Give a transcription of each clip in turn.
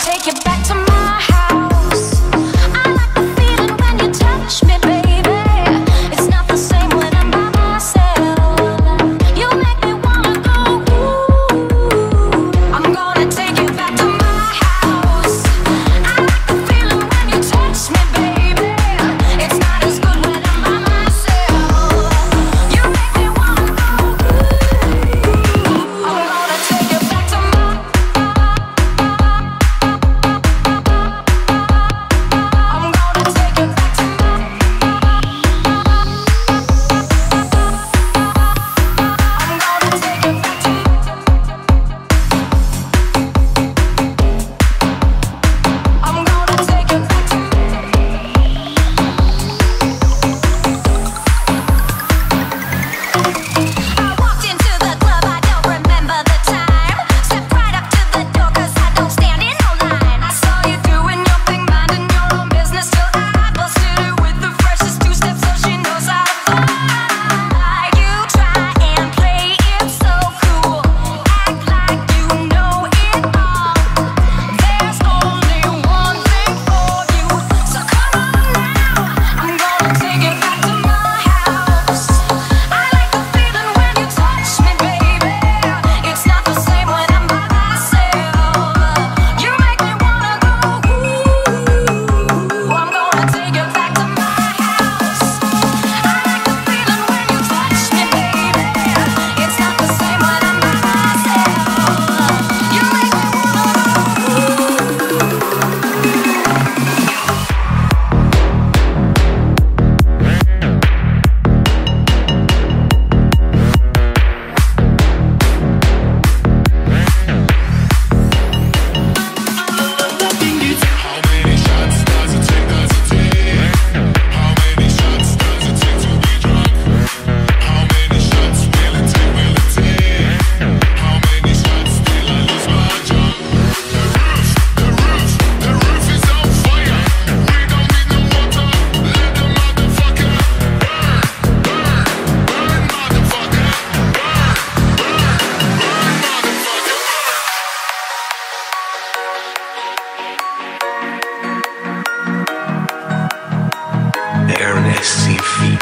Ernest Feet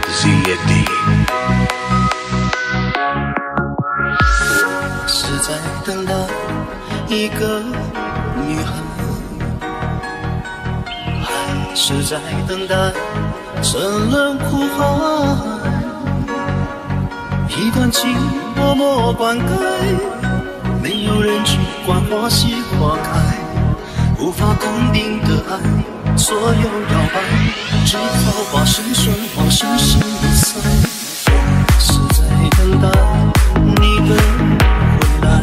ZD。 是在等待一个女孩，还是在等待沉沦苦海？一段情默默灌溉，没有人去管花谢花开，无法肯定的爱左右摇摆，只好把心酸往心心里塞。是在等待你的回来，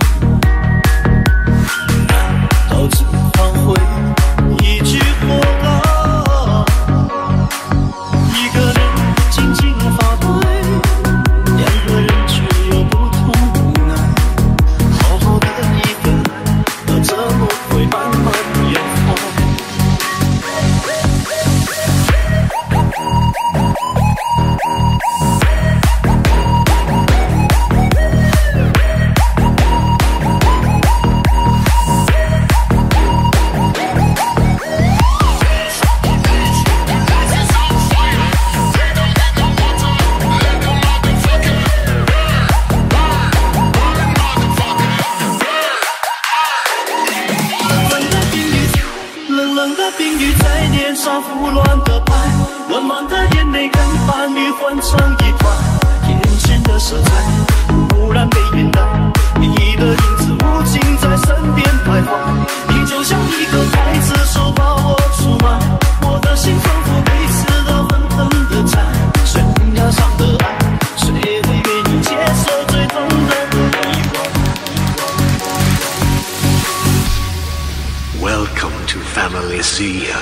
难道只换回一句活该？一个人静静发呆，两个人却有不同无奈。好好的一份爱，怎么会慢慢变坏？冰雨在脸上胡乱的拍，温暖的眼泪跟伴侣混成一团，眼前的色彩忽然被掩盖，你的影子无情在身边徘徊，你就像一个刽子手把我出卖，我的心仿佛被刺得狠狠的缠，悬崖上的爱，谁会愿意接受最痛的意外？ Welcome to Family Sia.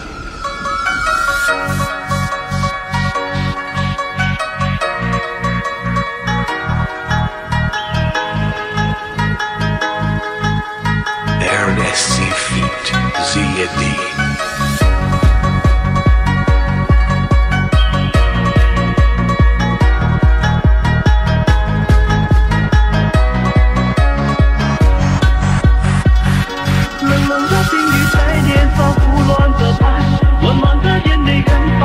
Ernest Feet ZD. 冷冷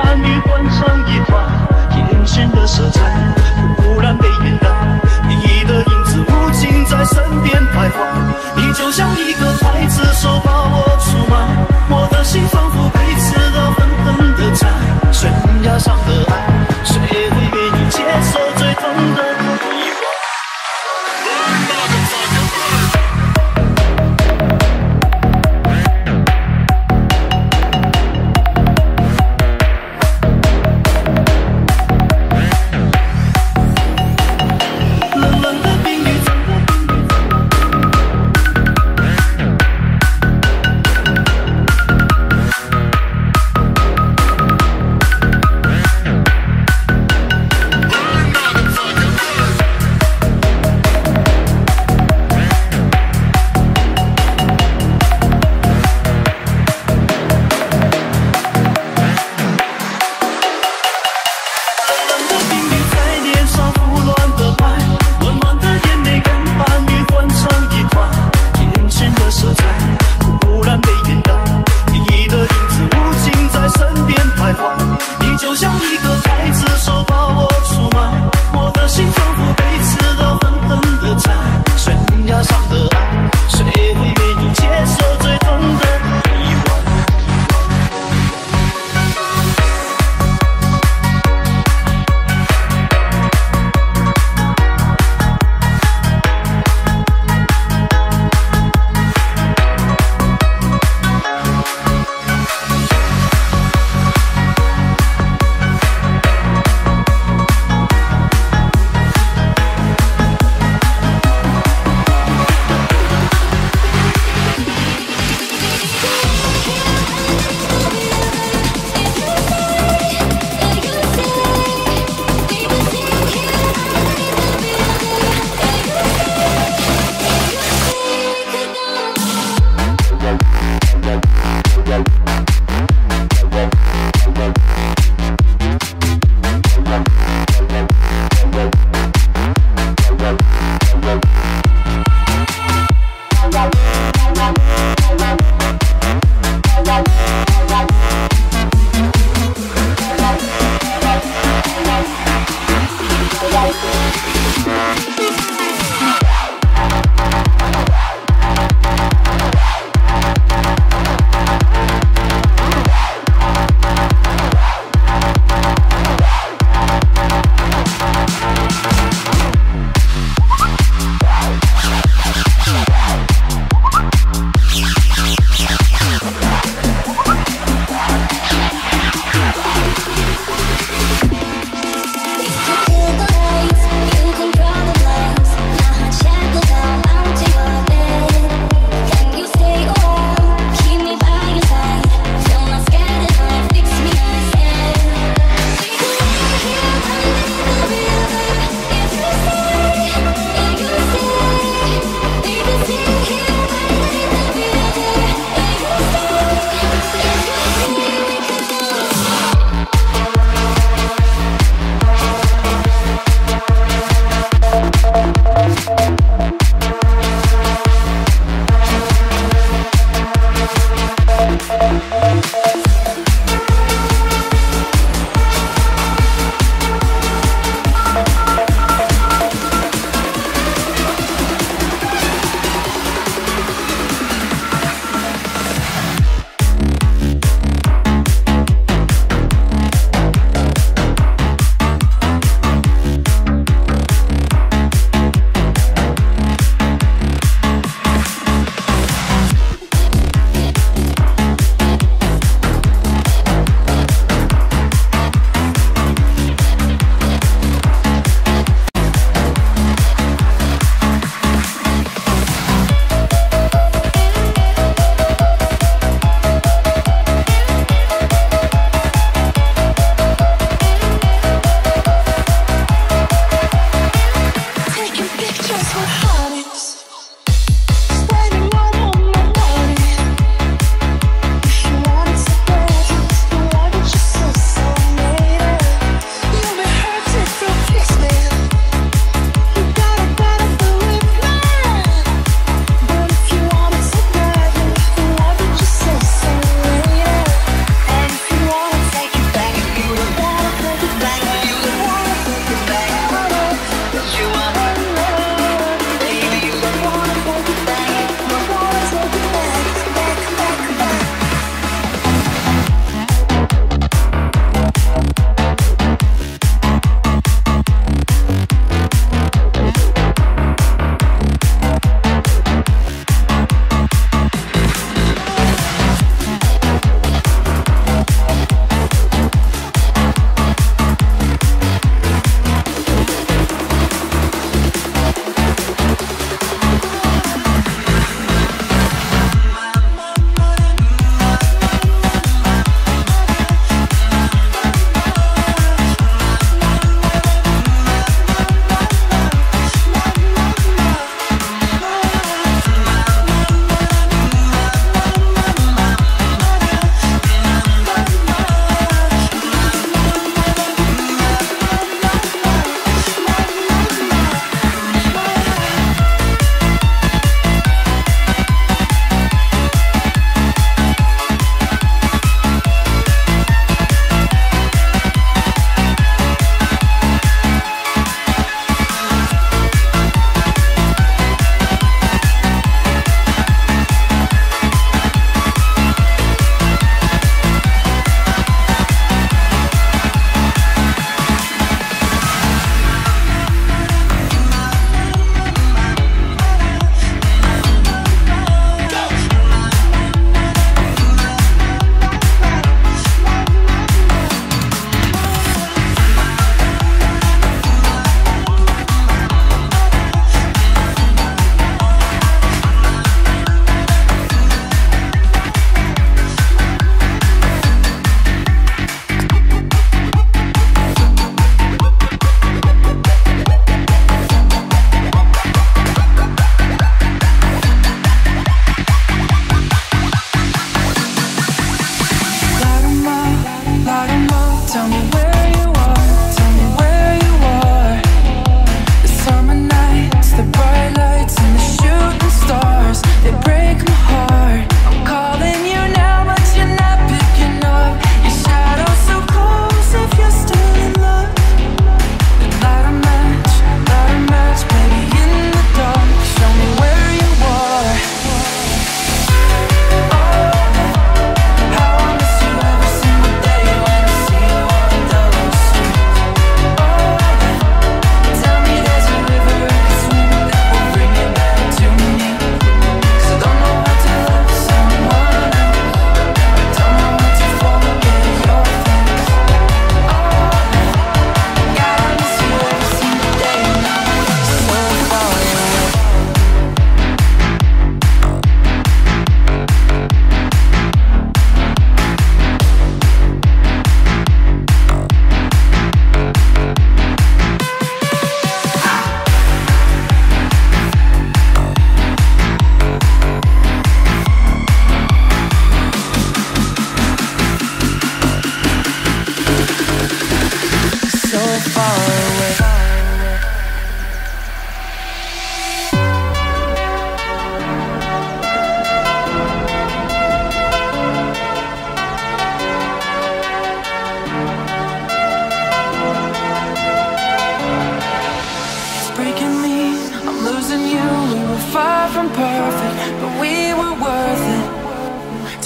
伴侣混成一团，眼前的色彩忽然被晕淡，你的影子无尽在身边徘徊，你就像一个刽子手把我出卖，我的心仿佛被刺刀狠狠地宰，悬崖上的爱，谁会愿意接受最痛的遗忘？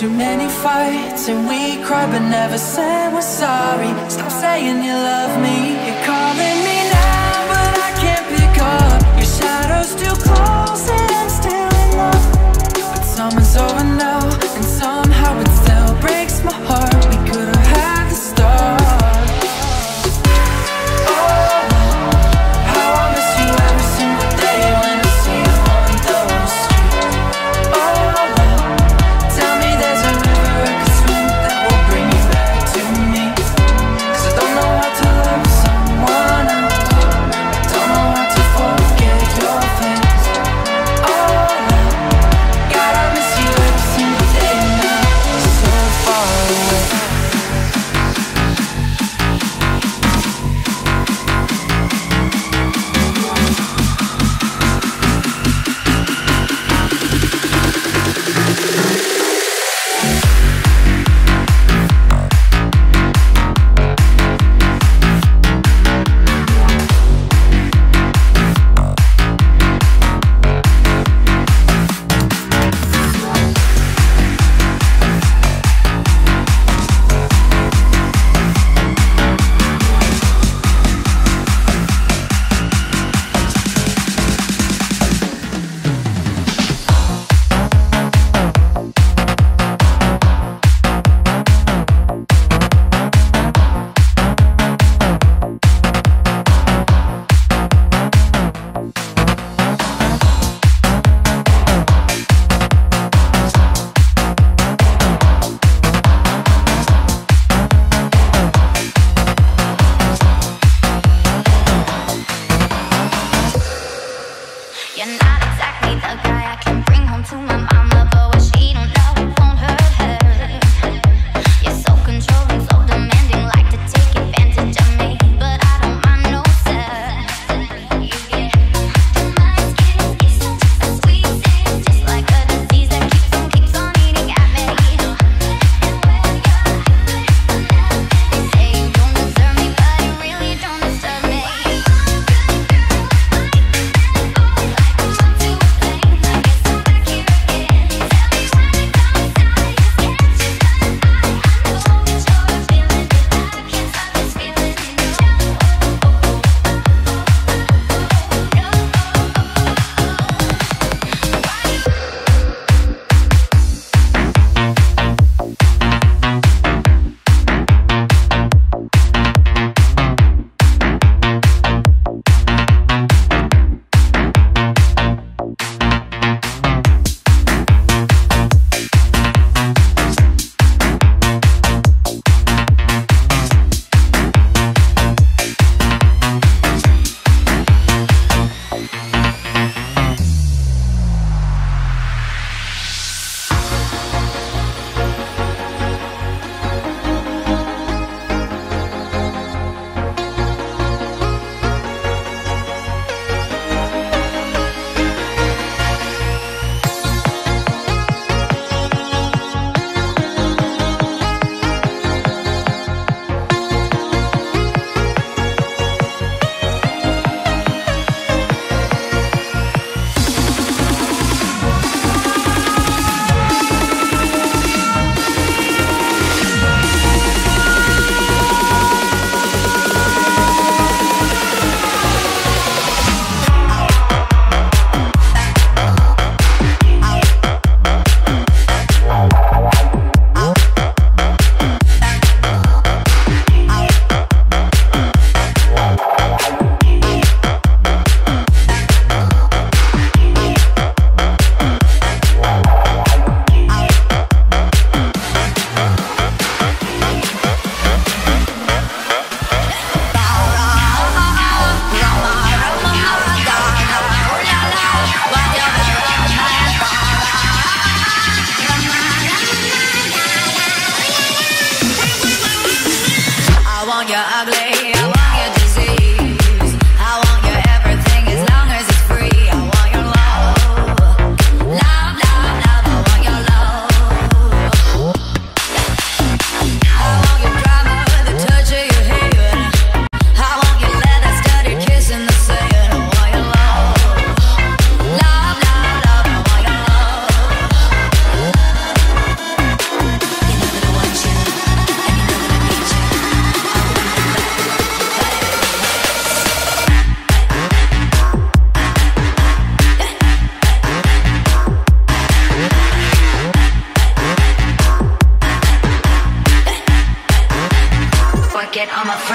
too many fights and we cry but never say we're sorry. Stop saying you love me. You're calling me now but I can't pick up. Your shadow's too close and I'm still in love. But summer's over now and somehow it still breaks my heart. We could've had the start.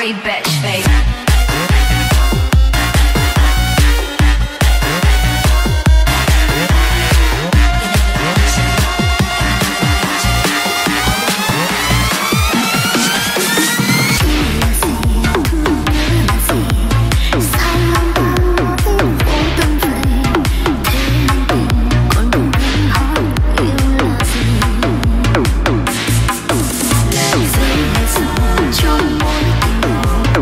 fade, bitch, fade. Trong mối tình đầu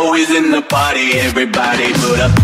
boys in the party, everybody put up.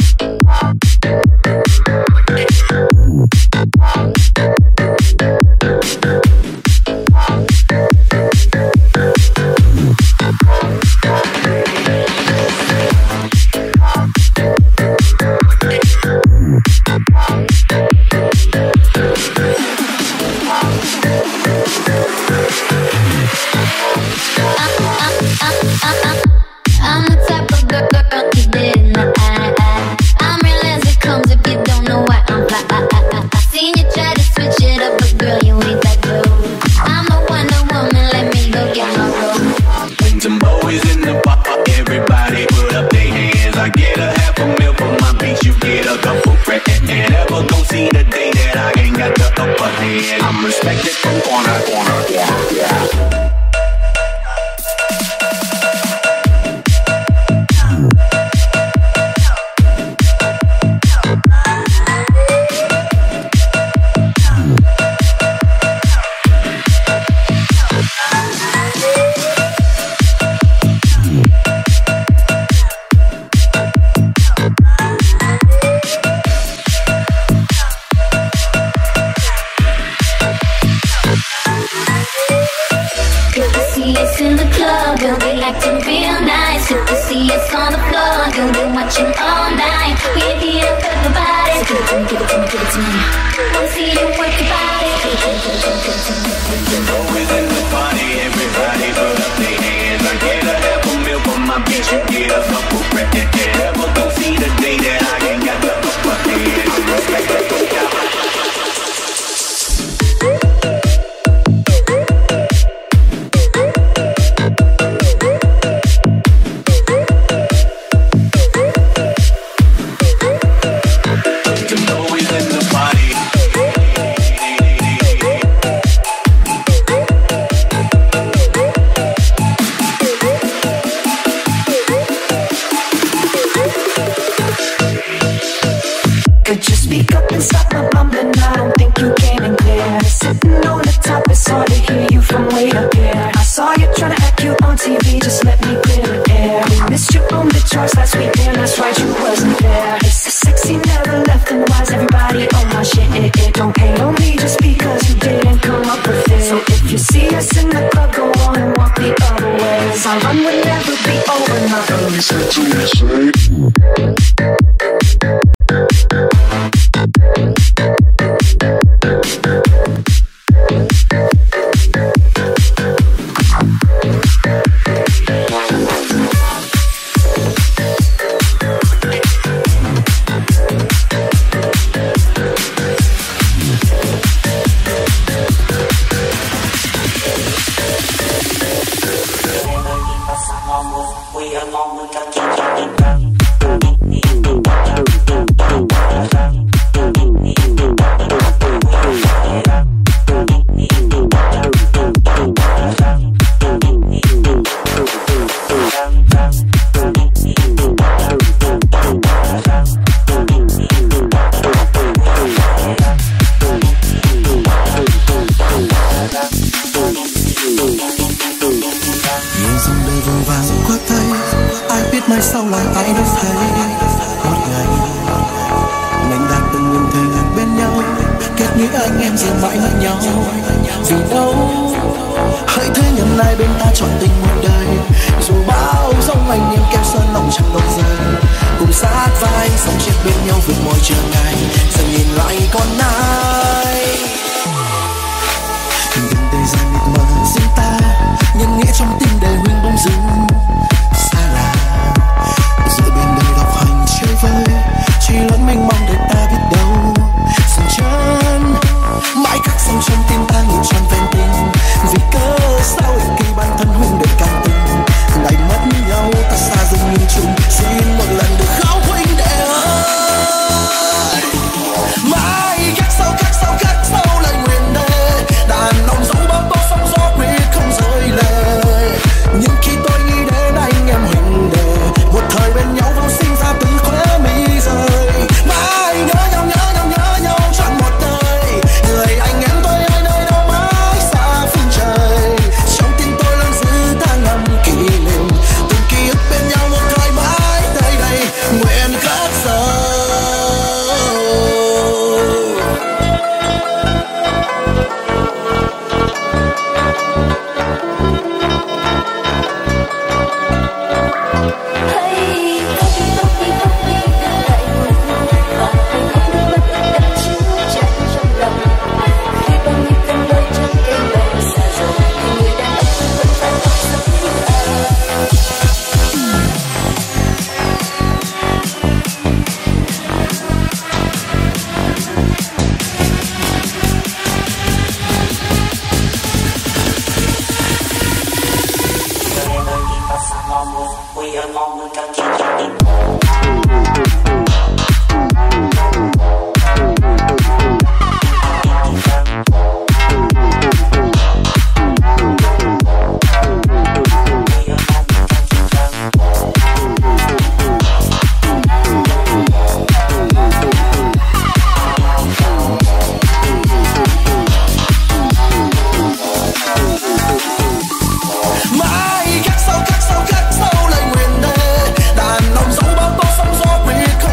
I'm the type of girl you did in the eye. I'm real as it comes if you don't know why I'm fly. I seen you try to switch it up, but girl, you ain't that good. I'm the Wonder Woman, let me go get my robe. Some boys in the party, everybody put up their hands. I get a half a mil for my beats, you get a couple grand. And ever gon' see the day that I ain't got the upper hand. I'm respected from corner, corner, corner, yeah. In the club, girl, they acting real nice. Good to see us on the floor, girl, been watching all night. We're here to put the body. So give it to me, give it to me, give it to me. Wanna see you work your body. Give it to me, give it to me, give it to me. Boys in the party, everybody put up their hands. I get a half a mil for my beats, you get a couple grand. Never gon' see the day that I ain't got the upper hand. I'm respected from corner. Could you speak up and stop my mumbling? I don't think you came in clear. Sitting on the top, it's hard to hear you from way up here. I saw you trying to act cute on TV, just let me clear the air. We missed you on the charts last weekend, that's right, you wasn't there. It's so sexy, never left, and why's everybody on my shit? Don't hate on me just because you didn't come up with it. So if you see us in the club, go on and walk the other ways. Our run would never be over, not only said to me, say. We along with the mai sau là ai đâu thấy một ngày mình đang từng nguyện thề bên nhau kết nghĩa anh em giờ mãi mất nhau vì đâu hãy thế nhầm nay bên ta chọn tình một đời dù bao dòng anh em kéo sơn lòng chẳng bao giờ cùng sát vai sống chết bên nhau vượt mọi trở ngại giờ nhìn lại con ai từng tay dài mịt mờ riêng ta nhân nghĩa trong tim để huynh bông dưng xa lạ giữa bên đời độc hành chơi vơi chỉ lớn mênh mông để ta biết đâu dừng chân mãi khắc sâu trong tim ta nhịp tròn ven tình vì cớ sao khi bản thân huynh để càng tình ngày mất nhau ta xa dừng nhìn chung xin một lần được khóc huynh đệ ơi mãi khắc sâu lời nguyện đề đàn ông dẫu bao tố sóng gió quyết không rơi lệ nhưng khi tôi nghĩ đến Mãi khắc sâu lời nguyện thề, đàn ông dấu bão tố sóng gió quỷ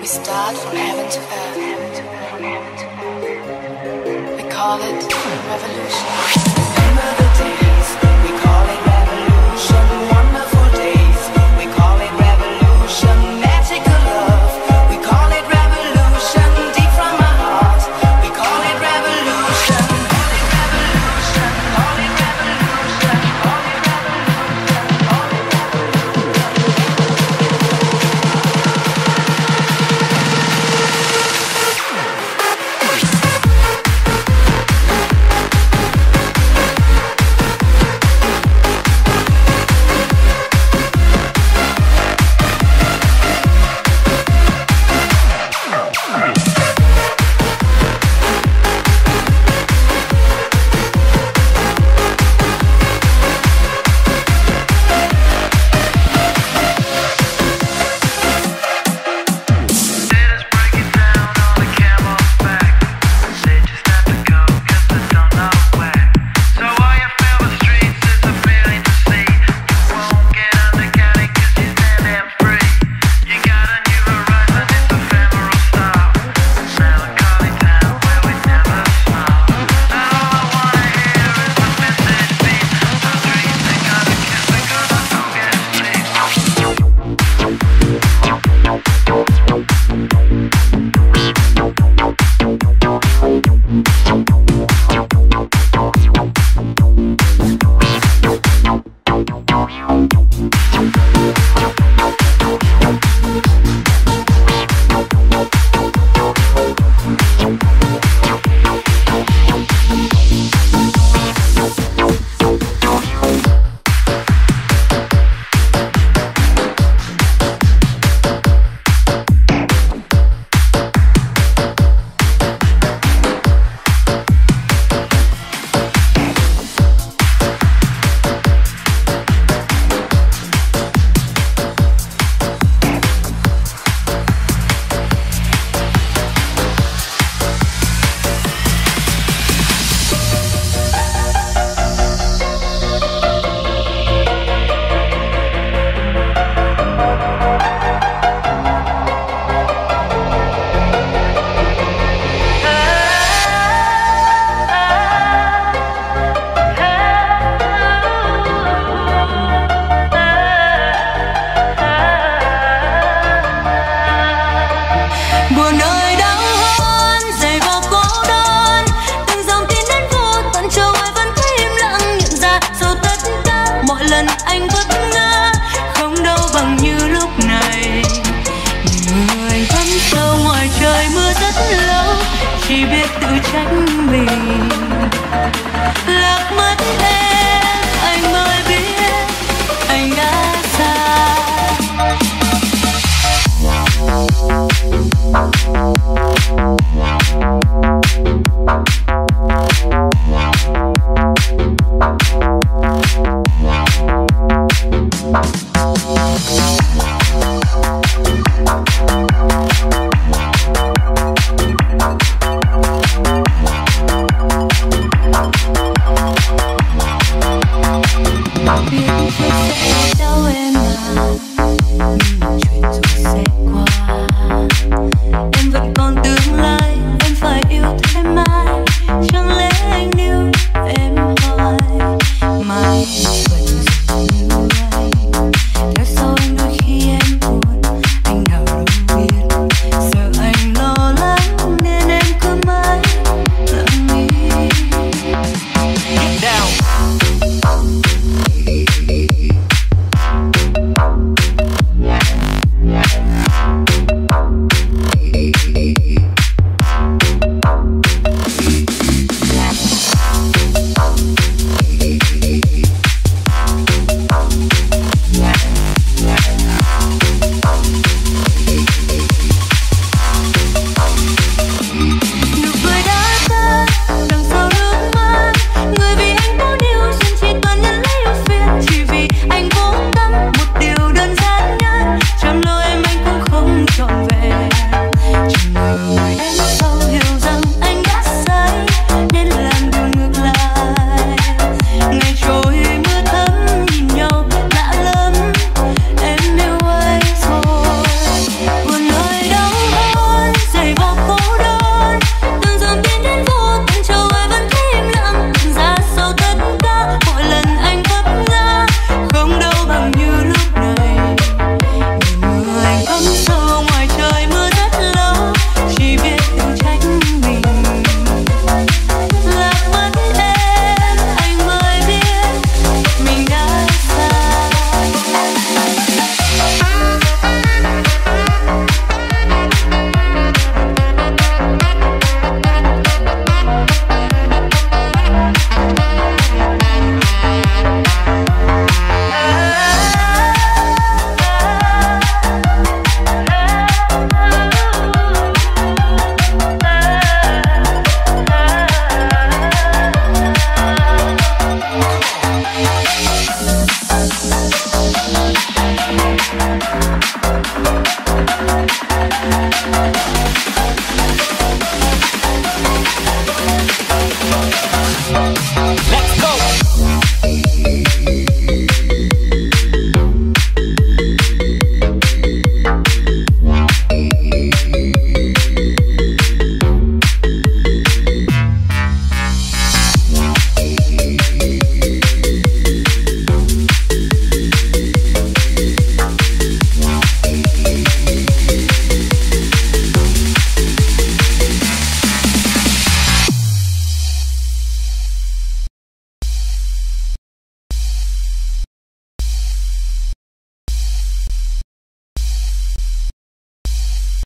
We start from heaven to earth. We call it revolution. Remember the days, we call it revolution. Wonderful days, we call it revolution. Magical love, we call it revolution. Deep from our heart, we call it revolution. Call it revolution, call it revolution, call it revolution, call it chỉ biết tự trách mình. Lạc mất em, anh mới biết anh đã xa. Let's go.